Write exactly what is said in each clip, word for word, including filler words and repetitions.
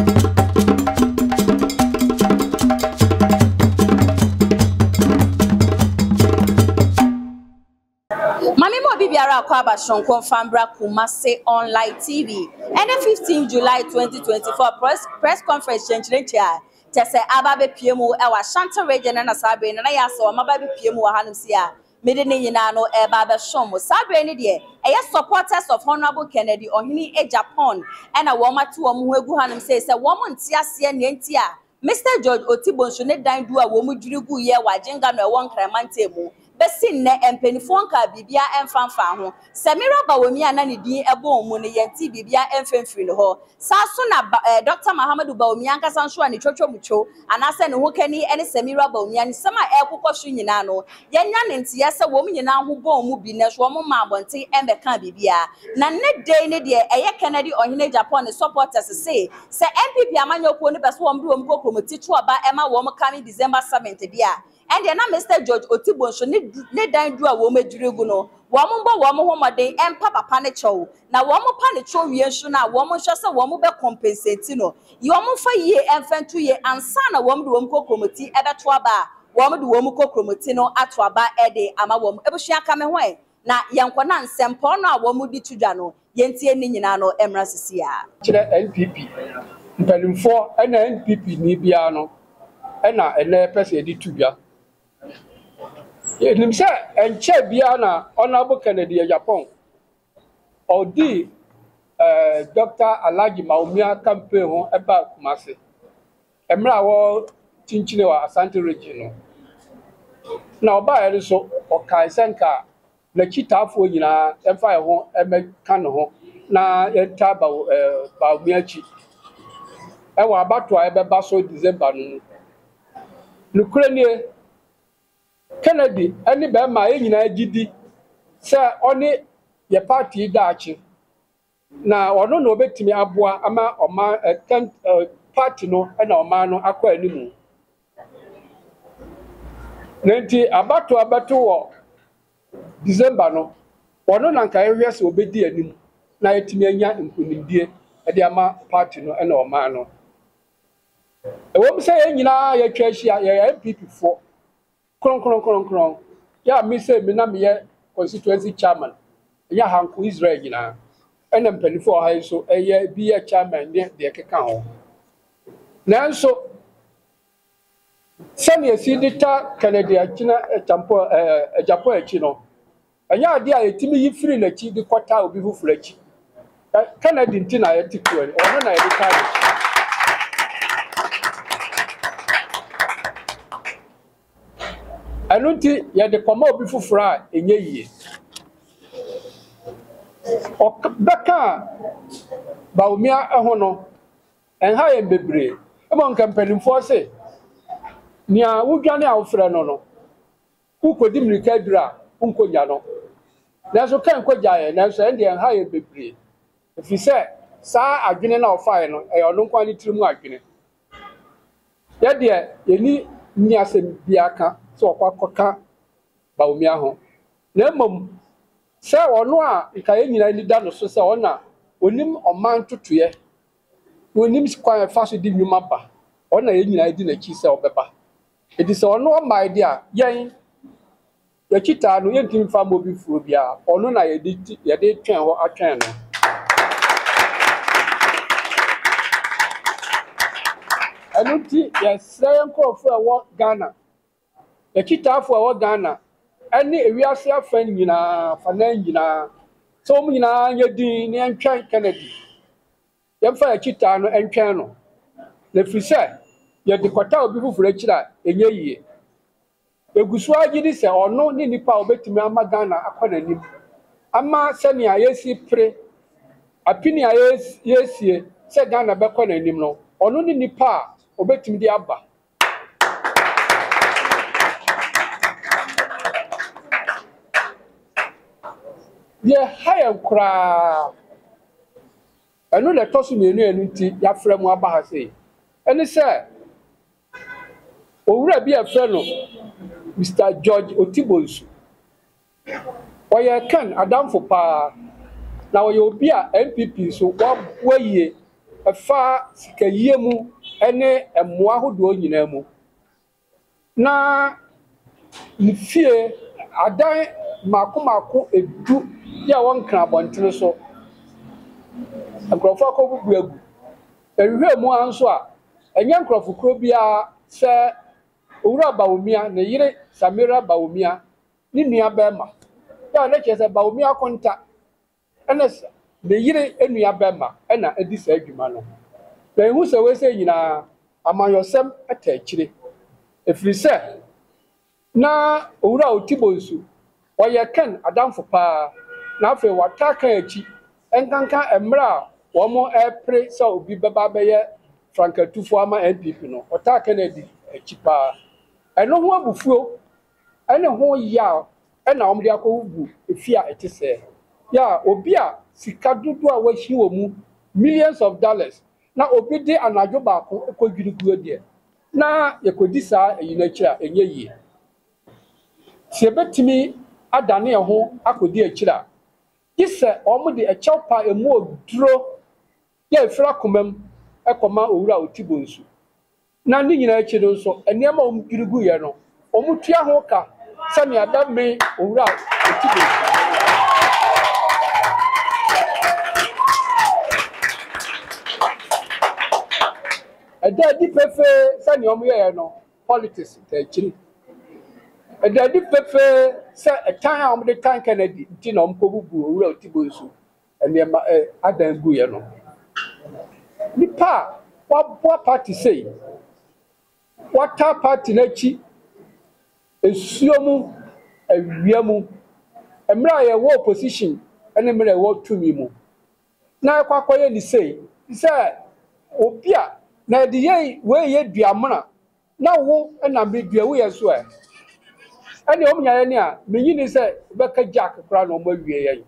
Bibiara Kwaba Shonkon Fambra Kumase Online T V. And the fifteenth of July twenty twenty-four press press conference change here. Tese ababe P M O ewa Shanta region na sabre na ya so mababe P M O hanum sia. Mede ne nyina no e ba be shomo sabre ne de e supporters of Honorable Kennedy Ohini e Japan and a woman to omu egu hanum say say woman ntiase ne ntia Mister George Otibonso ne dan du a wo mu dwirigu ye wa jenga no e won kramante mu besin ne empenifon ka bibia emfanfa ho Samira Bawumia na ne din ebo mu ne yenti bibia emfemfiri ne ho saso na Doctor Mahamadu Bawumia nkasa nso ani twotwo mucho anase ne ho kani ene Samira Bawumia ne sama ekokọ hwe nyina no yenya ne ntia se wo mu nyina ho bo mu bi ne so mo ma abonte embeka bibia na ne day ne de eye Kennedy Ohene Japan supporters say se M P P amanyoko ne beso wo mbi wo mkoko mutitu aba ema wo mo coming December seventh dia and then Mister George Otibonso ne dan du a wo maduregu no wo mo mbo wo mo homode empa papa ne chew na wo mo pa ne chew wie nso na wo mo hwe se wo mo be compensate no yo mo fa yie emfantu ye ansa na wo mo de wo mo kokomoti ebeto aba wo mo de wo mo kokomoti no ato aba ede ama wo mo ebusua ka me ho e na yenko na nsempo no a wo mo di tudwa no yentie ni nyina no emra sisia kire N P P mpanimfo ena N P P ni bia no ena ene pese edi tudwa Enim say enche bia na Honorable Kennedy Japan odi eh Doctor Alhaji Maumia campaign ho eba Kumase emra wo chinchine wa Asante region no na oba ere so okai senka na chitafo nyina emfa ho emeka no ho na enta ba eh Baumia chi e wa abato a ebeba so December no nukrenie Kennedy any be ma enyina gidi se oni ye party daachi na ono no obetimi aboa ama oma party no na oma no akwa animu nenti abato abato wo December no ono na nka ehwe se obedi animu na yetimi anya nkunimdie e de ama party no na oma no ewo se enyina ye twa hia ye M P P fo kron kron kron kron ya mi say mi na me ye constituency chairman ya hanku Israel gina ena mpanifo ha so eye bi ye chairman de de keka ho nanso sani esidita Kennedy akina champo eh Japan achi no anya ade a etimi yi free na chi di kwata obi fufura chi Kennedy ntina ye tikuo ni ono na ye di Anunti ya de koma obi fufura enye yie o beka Baumia eho no enha ye bebre e mo nkampanimfo se nia wudwane a wofra no no ukodi mrika dura unkonya no na so kan koja ye na so ende enha ye bebre efi se saa adwene na ofae no e ono nkwa ni tirimu adwene ye de ye ni ni asem biaka so kwa koka Baumia ho na mom se ono a nka ye nyina ni da no so se ona onim oman totoye onim kwa fa so di nwuma ba ona ye nyina di na chi se obeba edi se ono ma idea yen ye chita no ye ntim fa mo bi furo bia ono na ye di ye de twen ho atwen no anuti ye sey nkrofo e wo Ghana ye chita afo e wo Ghana ani ewiase afan nyina fana nyina so mu nyina nya din ne antwan Kennedy ye fa ye chita no antwan no le frise ye de kwata obi fufura kira enye yie egusu agidi se ono ni nipa obetimi ama Ghana akwana nim ama sani ayesi pre apini ayesi yesie se Ghana be kwana nim no ono ni nipa obetimi di aba ye haya kura anu le tosu menu enu nti ya frɛ mu aba ha sei eni sɛ owura bi afrɛ no Mister George Otibonso oye kan adamfo pa na oye obi a N P P so wa waye ɛfa sikayie mu ɛne ɛmoa ahodoɔ nyinaa mu na ne fie adan mako mako edu ya wɔn kra abɔntene so nkurɔfoɔ akɔbubu agu ɛhwehwɛ mu anso a ɛnyɛ nkurɔfo kuro bia sɛ owura Bawumia ne yere Samira Bawumia ne nua bɛma ya na kyerɛ sɛ Bawumia konta ɛna ne yere enua bɛma ɛna edi saa adwuma no na ehu sɛ wese nyinaa amanyɔsɛm ɛta akyire efiri sɛ na owura Otibonsu wɔyɛ ken adamfo paa na afei wata kan akyi enkanka emra a wɔn ɛpre sɛ obi bɛba bɛyɛ frankatufo ama N P P no wɔta kan adi akyi paa ɛno ho abufuo ɛne ho ya ɛna wɔn de akɔwu efi a ɛte sɛ ya obi a sika dodo a wahi wɔ mu millions of dollars na obi de anadwo baako ekɔdwirigu deɛ na yɛkɔdi saa eyi n'akyi a enye yie sie betimi adane ho akɔdi akyi a isɛ wɔn de ɛkyɛw pa emu oduro yɛ efira komam ɛkɔma owura Otibonsu na ne nyinaa akyi no nso nneɛma a wɔn dwirigu yɛ no wɔn tua ho ka sɛnea da me owura Otibonsu ɛda di pefe sɛnea wɔn yɛɛ no politics ta akyiri ɛda di pefe sɛ ɛtan a wɔn de tan Kennedy nti na wɔn kɔbubu owura Otibonsu nneɛma ɛ adan gu yɛ no nipa waboa party sei wata party n'akyi esuo mu awia mu mmerɛ a yɛwɔ opposition ɛne mmerɛ a yɛwɔ tumi mu na ɛkɔ akɔyɛ ne sei sɛ obi a na ɛde yɛ wei yɛ duamena na wo ɛna me dua wo yɛ so ɛ ɛne ɔmo nyɛ ne a menyi ne sɛ bɛka jack kora na ɔmo awie yɛn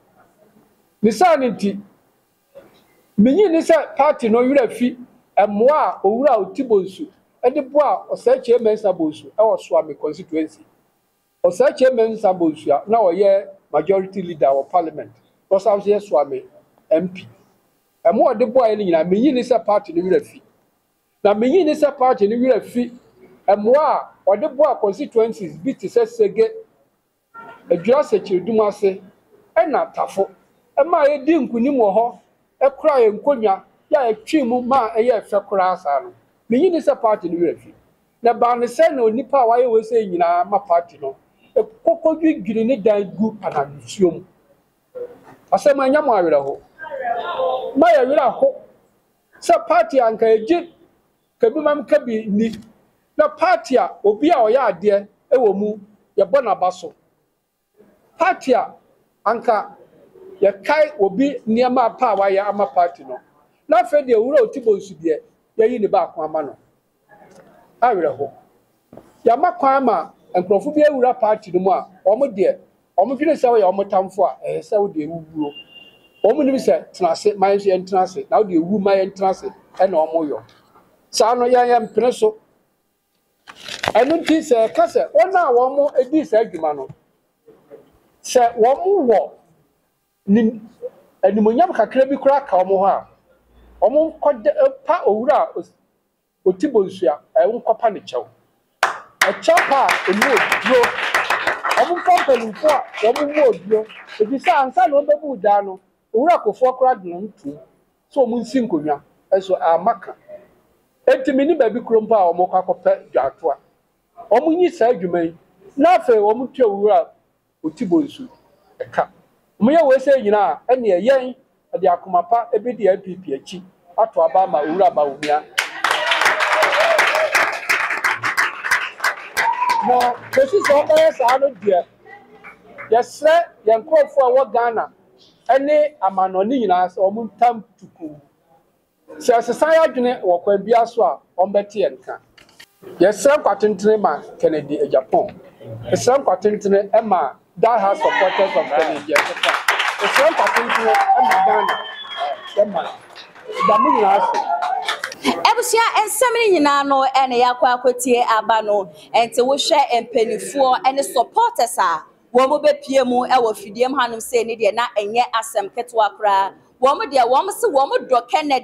ne saa ne nti menyi ne sɛ party no yura fi ɛmoa a owura Otibonsu ɛde boa ɔsɛkyɛ Mensa Bonsu ɛwɔ Swami constituency ɔsɛkyɛ Mensa Bonsu a na ɔyɛ majority leader wɔ parliament ɔsan so yɛ Swami M P ɛmoa ɔde boa yɛ ne nyinaa menyi ne sɛ party no yura fi na menyi ne sɛ party no yura fi ɛmoa a ɔde boa constituencies bi te sɛ Sege adwira sɛkyiridum ase ɛna Tafo ɛma yɛdi nkunim wɔ hɔ ɛkora yɛ nkonya ya etwi mu ma ɛyɛ fɛ kora asa no menyi ne sɛ party no yura fi na ba ne sɛ na onipa a wayɛ wɔ sɛ nyinaa ma party no ekokɔ dwidwiri ne dan gu anadusuo mu asɛm anya mo awerɛ ho ma yɛ werɛ ho sɛ party anka egye kabi mam kabi ni na party a obi a ɔyɛ adeɛ ɛwɔ mu yɛbɔ n'aba so party a anka yɛkae obi nneɛma pa a wayɛ ama party no na afei deɛ owura Otibonsu deɛ yɛyi ne baako ama no awerɛ ho yɛama kwan ma nkurɔfo bi awura party no mu a wɔn deɛ wɔn dwene sɛ wɔyɛ wɔn tamfo a ɛyɛ sɛ wɔde ewuwuo wɔn nim sɛ tena ase maa nso yɛn tena ase na wɔde ewu maa yɛn tena ase ɛna wɔn yɔ saa no yɛn yɛn mpene so ɛno nti sɛ ɛka sɛ wɔn a wɔn edi saa adwuma no sɛ wɔn wɔ ni animonyam kakra bi kora ka wɔn hɔ a wɔn nkɔda pa owura Otibonsu a ɛwɔ nkɔpa ne kyɛw ɛkyɛw pa a emu oduro wɔn nkɔ mpanimfo a wɔn mu oduro ebi sɛ ansa na wɔn bɛbu daa no owura Kofoɔ kora de no ntum so wɔn nsi nkonnwa ɛso amaka etimi ni baabi kuro mpo a wɔn kɔ akɔpɛ dwato a wɔn nyi saa adwuma yi na afei wɔn tua owura Otibonsu ɛka wɔn yɛ wɔn sɛ nyinaa ɛnea yɛn ɛde akoma pa ebi di N P P akyi ato aba ma owura Bawumia na kesi sɛ ɔbɛyɛ saa no deɛ yɛsrɛ yɛn nkurɔfoɔ a wɔ Ghana ɛne amanɔne nyinaa sɛ wɔn ntam tuku sɛ ɛsesan yɛ adwene wɔ kwan bia so a wɔn bɛte yɛn ka yɛsrɛ nkwatentene ma Kennedy Ejapon yɛsrɛ nkwatentene ɛma die hard supporters of Kennedy Ejapon yɛsrɛ nkwatentene ɛma Ghana ɛma damu nyinaa so Ebusia ensɛm ne nyinaa no ɛne yakɔ akɔtie aba no ɛnte wo hwɛ mpanifoɔ ɛne supporters a wɔn mo bepie mu ɛwɔ fidiem hanom sɛ ne deɛ na ɛnyɛ asɛm ketewa koraa wɔn mo deɛ wɔn mo se wɔn mo dɔ Kennedy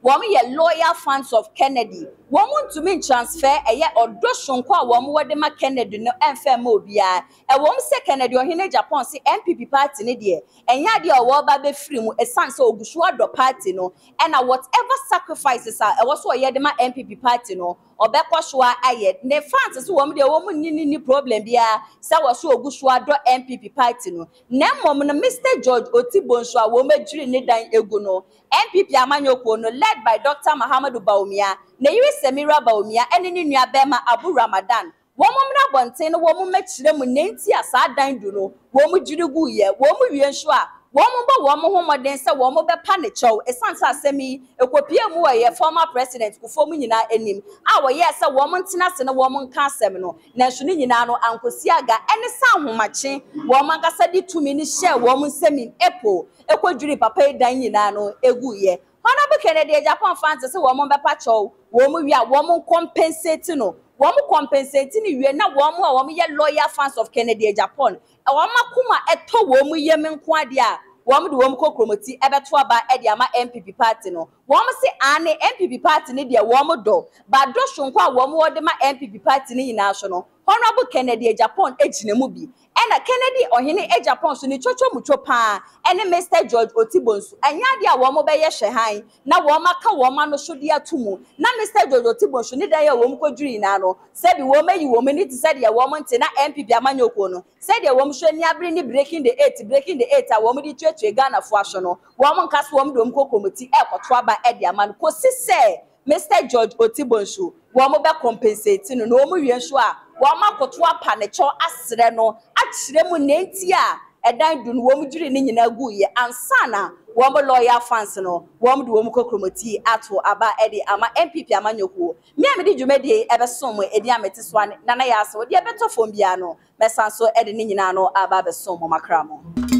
wɔn yɛ loyal fans of Kennedy wɔn ntumi transfer ɛyɛ ɔdɔ sonko a wɔn wɔde ma Kennedy no ɛnfɛ ma obiara ɛwɔm sɛ Kennedy ɔhene Japan sɛ N P P party ne deɛ ɛnyɛ adeɛ a wɔba bɛfiri mu ɛsan sɛ ogusu adɔ party no ɛna whatever sacrifices a ɛwɔ so ɔyɛ de ma N P P party no ɔbɛkɔ so ayɛ ne fans so wɔn deɛ wɔn ni ni ni problem biara sɛ wɔ so ogusu adɔ N P P party no na mmom no Mister George Otibonsu a wɔn adwiri ne dan egu no N P P amanyɔkuo no led by Doctor Mahamudu Bawumia na yiri Semira Bawumia ɛne ne nua bɛrima Abu Ramadan wɔn mra bɔnten no wɔn mɛkyerɛ mu nenti a saa dan du no wɔn dwiri gu yɛ wɔn wie nso a wɔn bɔ wɔn ho mɔden sɛ wɔn bɛpa ne kyɛw esan sɛ asɛm yi ekopie mu wɔ yɛ former president Kufuor mu nyinaa anim a wɔyɛ sɛ wɔn ntena se no wɔn nka asɛm no nanso ne nyinaa no ankosi aga ɛne sa ahomakye wɔn ankasa de tumi ne hyɛ wɔn nsɛm epo ekodwiri papa yi dan nyinaa no egu yɛ Honorable Kennedy Japan fans sɛ wɔn bɛpa kyɛw wɔn wi a wɔn compensate no wɔn compensate ni wie na wɔn a wɔn yɛ loyal fans of Kennedy Japan wɔn akoma ɛtɔ wɔn yɛ me nko ade a wɔn de wɔn kɔ kromoti ɛbɛto aba ɛde ama N P P party no wɔn se ane N P P party ne deɛ wɔn dɔ ba dɔ sonko a wɔn wɔde ma N P P party ne nyinaa so no Honorable Kennedy Japan egyina mu bi ɛna Kennedy ɔhene Japan so ne twotwo mutwo pa ɛne Mister George Otibonsu anya de a wɔn bɛyɛ hwɛhan na wɔn aka wɔn ano so de atumu na Mister George Otibonsu ne dan yɛ wɔn kɔdwiri na no sɛ bi wɔn ayi wɔn ni te sɛ de wɔn nte na N P P amanyɔkuo no sɛ de wɔn hwɛ ni abere ni breaking the eight breaking the eight a wɔn de twetwe Ghana fo aso no wɔn nka so wɔn de wɔn kɔ komiti ɛkɔto aba ɛde ama no kosi sɛ Mister George Otibonsu wɔn bɛ compensate no na wɔn wie nso a wɔn akoto apa ne kyɛw asrɛ no akyerɛ mu nenti a ɛdan du no wɔn dwiri ne nyinaa gu yɛ ansana wɔn loyal fans no wɔn de wɔn kɔ kromoti ato aba ɛde ama N P P amanyɔkuo me a me di dwumadie ɛbɛsom mu edi amete so na na yɛ asɛ wɔde ɛbɛtɔ fam bia no mɛsan so ɛde ne nyinaa no aba bɛsom mu makra mo.